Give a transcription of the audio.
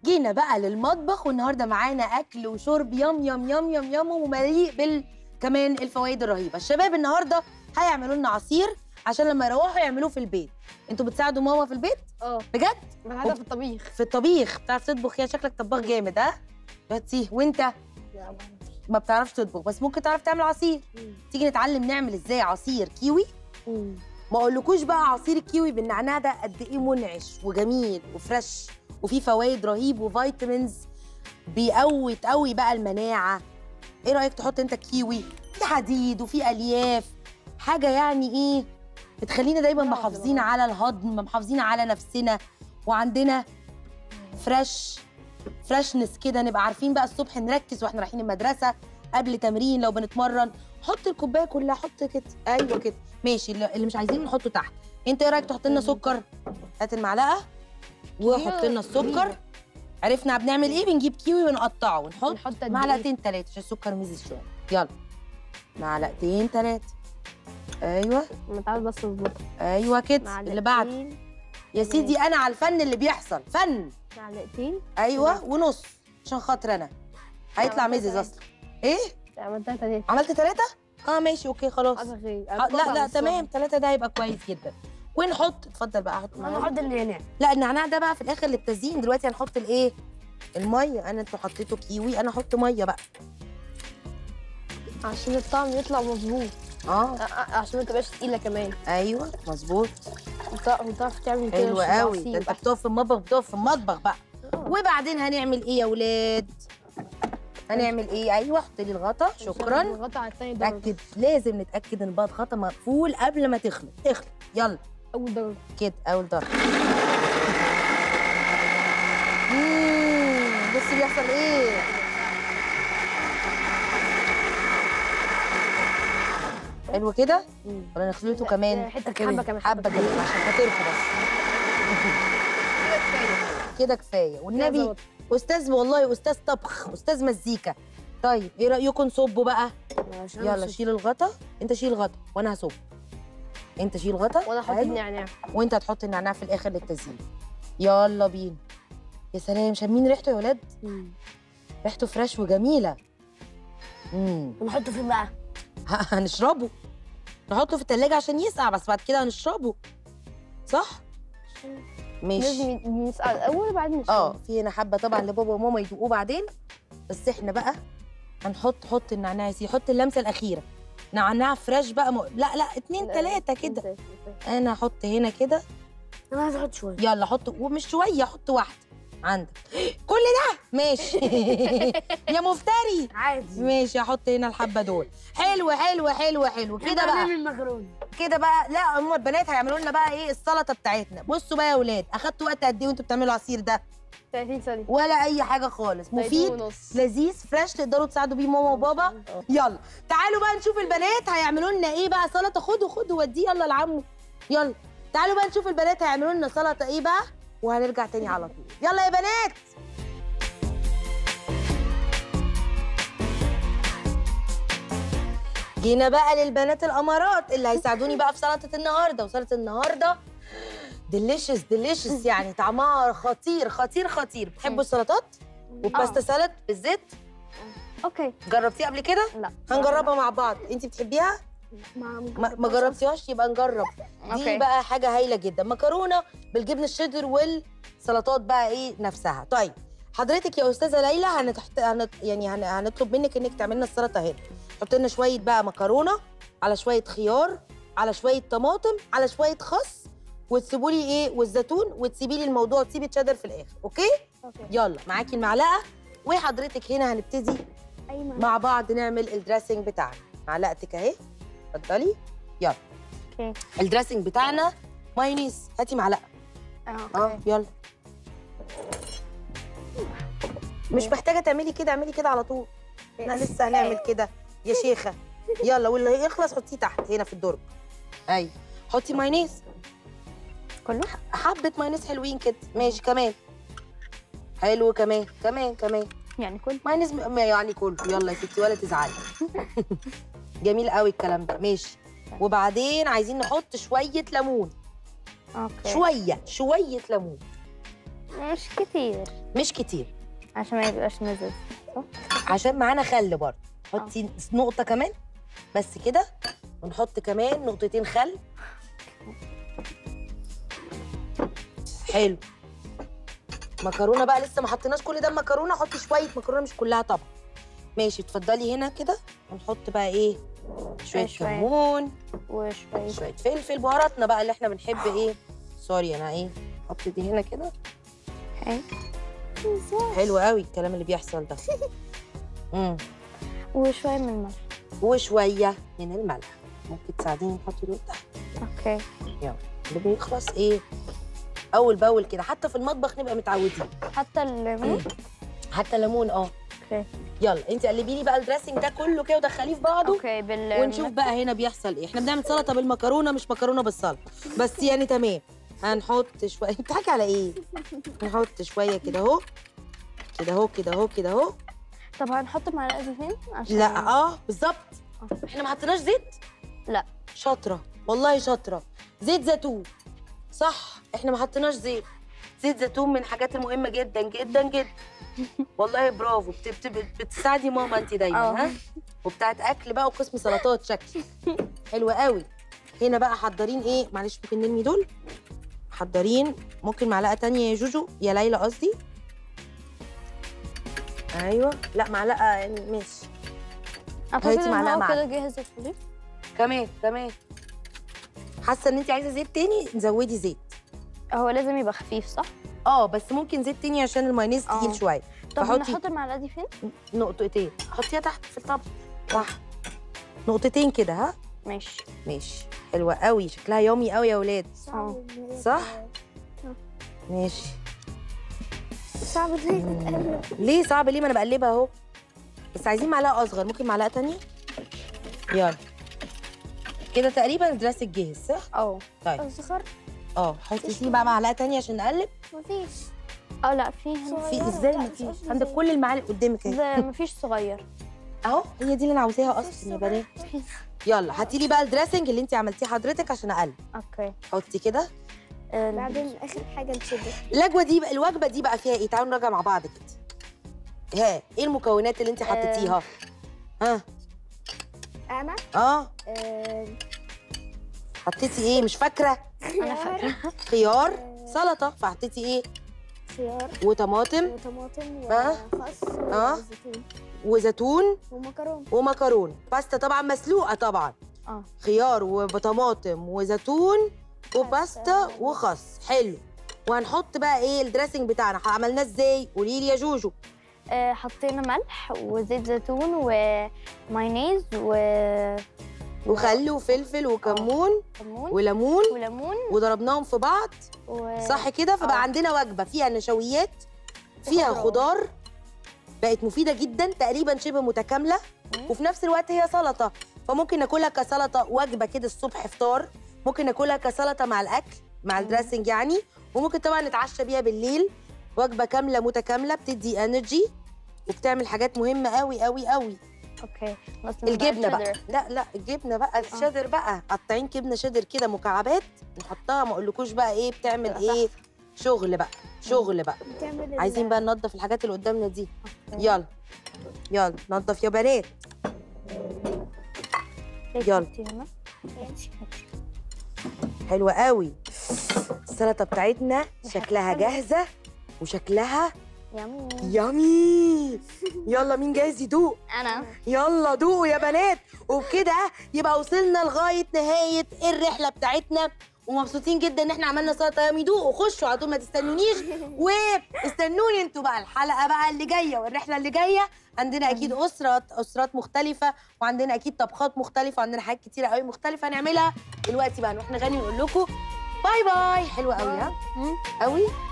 جينا بقى للمطبخ، والنهارده معانا اكل وشرب يم يم يم يم يم، ومليء كمان الفوائد الرهيبه. الشباب النهارده هيعملوا لنا عصير عشان لما يروحوا يعملوه في البيت. انتوا بتساعدوا ماما في البيت؟ بجد؟ انا في الطبيخ. في الطبيخ بتعرف تطبخ؟ يا شكلك طباخ جامد. ها بتسيه. وانت ما بتعرفش تطبخ بس ممكن تعرف تعمل عصير. تيجي نتعلم نعمل ازاي عصير كيوي. ما اقولكوش بقى عصير الكيوي بالنعناع ده قد ايه منعش وجميل وفريش وفيه فوائد رهيب وفيتامينز، تقوي بقى المناعه. ايه رايك تحط انت كيوي؟ في حديد وفي الياف، حاجه يعني ايه بتخلينا دايما محافظين على الهضم، محافظين على نفسنا، وعندنا فريشنس كده. نبقى عارفين بقى الصبح نركز واحنا رايحين المدرسه، قبل تمرين لو بنتمرن. حط الكوبايه كلها، حط كده، ايوه كده ماشي. اللي مش عايزين نحطه تحت. انت ايه رايك تحط لنا سكر؟ هات المعلقه وحط لنا السكر. عرفنا بنعمل ايه؟ بنجيب كيوي ونقطعه ونحط معلقتين 3 عشان السكر ميزز شويه. يلا معلقتين 3. ايوه متعود بس اظبطها. ايوه كده. اللي بعد يا سيدي انا على الفن اللي بيحصل فن. معلقتين. ايوه ونص عشان خاطر انا هيطلع ميزز اصلا. ايه عملتها 3. عملت 3؟ ماشي اوكي خلاص. لا تمام 3 ده هيبقى كويس جدا. ونحط، اتفضل بقى حط معانا. نحط النعناع. لا النعناع ده بقى في الاخر للتزيين. دلوقتي هنحط الايه؟ الميه. انتوا حطيتوا كيوي، انا احط ميه بقى عشان الطعم يطلع مظبوط. عشان ما تبقاش تقيله كمان. ايوه مظبوط. وتعرف تعمل كده. حلو قوي. ده انت بتقف في المطبخ بقى. وبعدين هنعمل ايه يا ولاد؟ هنعمل ايه؟ ايوه حط لي الغطا. شكرا. الغطا على الثاني درجه. تاكد، لازم نتاكد ان بقى الغطا مقفول قبل ما تخلط. يلا اول درجه كده. اول درجه. بصي بيحصل ايه. حلو كده. ولا نخلطه كمان حته كمان حبه كمان عشان خاطركم بس. كده كفايه والنبي. استاذ والله، استاذ طبخ، استاذ مزيكا. طيب ايه رايكم نصبه بقى؟ يلا شيل الغطا. انت شيل الغطا وانا هصب. انت شيل الغطا وانا احط النعناع، وانت هتحط النعناع في الاخر للتزيين. يلا بينا. يا سلام، شامين ريحته يا ولاد؟ ريحته فريش وجميله. ونحطه فين بقى؟ هنشربه. نحطه في التلاجة عشان يسقع، بس بعد كده هنشربه. صح؟ ماشي. لازم نسقع الاول وبعدين نشربه. في هنا حبه طبعا لبابا وماما يدوقوه بعدين، بس احنا بقى حط النعناع يا سيدي. حط اللمسه الاخيره. نعناع فريش بقى لا 2 3 كده. انا هحط هنا كده. انا عايزه احط شويه. يلا حط، ومش شويه، حط واحده عندك. كل ده ماشي. يا مفتري. عادي ماشي. هحط هنا الحبه دول. حلو حلو حلو حلو كده بقى. نعمل مكرونه كده بقى. لا هم البنات هيعملوا لنا بقى ايه؟ السلطه بتاعتنا. بصوا بقى يا اولاد، اخدتوا وقت قد ايه وانتوا بتعملوا العصير ده؟ 30 ثانيه ولا اي حاجه خالص. مفيد لذيذ فريش، تقدروا تساعدوا بيه ماما وبابا. يلا تعالوا بقى نشوف البنات هيعملوا لنا ايه بقى. سلطه. خدوا وديه يلا لعمو. يلا تعالوا بقى نشوف البنات هيعملوا لنا سلطه ايه بقى، وهنرجع تاني على طول. يلا يا بنات. جينا بقى للبنات الامارات اللي هيساعدوني بقى في سلطه النهارده. وسلطه النهارده ديليشس يعني طعمها خطير خطير خطير. بتحبوا السلطات؟ والباستا سالاد بالزيت؟ اوكي. جربتيها قبل كده؟ لا. هنجربها مع بعض. انت بتحبيها؟ ما جربتيهاش؟ يبقى نجرب. دي بقى حاجه هايله جدا. مكرونه بالجبن الشيدر والسلطات بقى ايه نفسها. طيب حضرتك يا استاذه ليلى هنطلب منك انك تعملي لنا السلطه هنا. حط لنا شويه بقى مكرونه، على شويه خيار، على شويه طماطم، على شويه خس، وتسيبوا لي ايه والزيتون، وتسيبي لي الموضوع وتسيبي تشيدر في الاخر. اوكي. يلا معاكي المعلقه، وحضرتك هنا هنبتدي مع بعض نعمل الدريسنج بتاعنا. معلقتك اهي، اتفضلي. يلا. اوكي. الدريسنج بتاعنا مايونيز. هاتي معلقه. يلا. مش محتاجه تعملي كده، اعملي كده على طول. احنا لسه هنعمل كده يا شيخه. يلا واللي يخلص حطيه تحت هنا في الدرج. ايوه حطي مايونيز كله. حبه مايونيز حلوين كده. ماشي. كمان حلو. كمان يعني كله مايونيز يعني كله. يلا يا ستي ولا تزعلي. جميل قوي الكلام ده. ماشي. وبعدين عايزين نحط شويه ليمون. اوكي. شويه ليمون. مش كتير. مش كتير عشان ما يبقاش مزز، صح؟ عشان معانا خل برضه. حطي نقطة كمان بس كده، ونحط كمان نقطتين خل. حلو. مكرونة بقى لسه ما حطيناش كل ده مكرونة، حطي شوية مكرونة مش كلها طبعا. ماشي، اتفضلي هنا كده ونحط بقى ايه؟ شوية كمون وشوية فلفل، بهاراتنا بقى اللي احنا بنحب ايه؟ سوري انا ايه؟ حط دي هنا كده. حلو قوي الكلام اللي بيحصل ده. وشوية من الملح. وشوية من الملح. ممكن تساعديني نحط دول تحت؟ اوكي. يلا اللي بيخلص ايه؟ اول باول كده، حتى في المطبخ نبقى متعودين. حتى الليمون؟ حتى الليمون اوكي. يلا انت قلبي لي بقى الدريسنج ده كله كده ودخليه في بعضه. اوكي. ونشوف بقى هنا بيحصل ايه. احنا بنعمل سلطه بالمكرونه مش مكرونه بالسلطه، بس يعني تمام. هنحط شويه، بتضحكي على ايه؟ نحط شويه كده اهو، كده اهو، كده اهو، كده اهو. طب هنحط معلقه دي فين؟ عشان لا بالظبط. احنا ما حطيناش زيت؟ لا. شاطره والله شاطره. زيت زيتون، صح، احنا ما حطيناش زيت. زيت زيتون من الحاجات المهمه جدا جدا جدا. والله برافو، بتساعدي ماما انت دايما. ها؟ وبتاعت اكل بقى وقسم سلطات شكل. حلوه قوي. هنا بقى حضرين ايه؟ معلش ممكن نرمي دول؟ حضرين ممكن معلقه تانية يا جوجو، يا ليلى قصدي. ايوه، لا معلقه يعني ماشي. اعتقد ان هو كده جاهز الفطير. كمان حاسه ان انت عايزه زيت تاني، نزودي زيت. هو لازم يبقى خفيف صح؟ بس ممكن زيت تاني عشان المايونيز تقيل شويه. طب نحط المعلقه دي فين؟ نقطتين، حطيها تحت في الطبق. واحد، نقطتين كده. ها ماشي. حلوه قوي، شكلها يومي قوي يا ولاد. صح؟ ماشي. صعب ازاي تتقلب؟ ليه صعب؟ ليه؟ ما انا بقلبها اهو. بس عايزين معلقه اصغر، ممكن معلقه تانية؟ يلا كده تقريبا الدريسنج جاهز صح؟ طيب اصغر. حطي فيه بقى معلقه تانية عشان نقلب. مفيش. لا في ازاي مفيش؟ عندك كل المعالق قدامك اهي. مفيش صغير اهو. هي دي اللي انا عاوزاها اصلا يا بنات. يلا هاتي لي بقى الدريسنج اللي انت عملتيه حضرتك عشان اقلب. اوكي. حطي كده. بعدين اخر حاجه نشد. الوجبه دي بقى فيها ايه؟ تعالوا نراجع مع بعض كده. ايه المكونات اللي انت حطيتيها؟ انا حطيتي ايه؟ مش فاكره؟ انا فاكره. خيار، سلطه، فحطيتي ايه؟ خيار وطماطم وخس وزيتون ومكرونه باستا طبعا مسلوقه طبعا. خيار وطماطم وزيتون وباستا وخس. حلو. وهنحط بقى ايه الدريسنج بتاعنا؟ عملناه ازاي؟ قولي لي يا جوجو. حطينا ملح وزيت زيتون ومايونيز وخل وفلفل وكمون وليمون وضربناهم في بعض. صح كده؟ فبقى عندنا وجبه فيها نشويات، فيها خضار، بقت مفيده جدا، تقريبا شبه متكامله، وفي نفس الوقت هي سلطه. فممكن ناكلها كسلطه وجبه كده الصبح فطار، ممكن ناكلها كسلطه مع الاكل مع الدريسنج يعني، وممكن طبعا نتعشى بيها بالليل. وجبه كامله متكامله بتدي انرجي وبتعمل حاجات مهمه قوي قوي قوي. اوكي. الجبنه بقى، لا الجبنه بقى الشيدر بقى، قطعين جبنه شيدر كده مكعبات نحطها. ما اقولكوش بقى ايه بتعمل ايه. شغل بقى. عايزين بقى ننضف الحاجات اللي قدامنا دي. يلا ننضف يا بنات. يلا. حلوه قوي السلطه بتاعتنا، شكلها جاهزه وشكلها يامي. يلا مين جاهز يدوق؟ انا. يلا دوقوا يا بنات. وبكده يبقى وصلنا لغايه نهايه الرحله بتاعتنا، ومبسوطين جدا ان احنا عملنا سلطه يامي. دوقوا، خشوا على طول ما تستنونيش، واستنوني انتوا بقى الحلقه بقى اللي جايه والرحله اللي جايه. عندنا اكيد اسرات مختلفه، وعندنا اكيد طبخات مختلفه، وعندنا حاجات كتيره قوي مختلفه هنعملها دلوقتي بقى. نروح نغني ونقول لكم باي باي. حلوه قوي. ها قوي.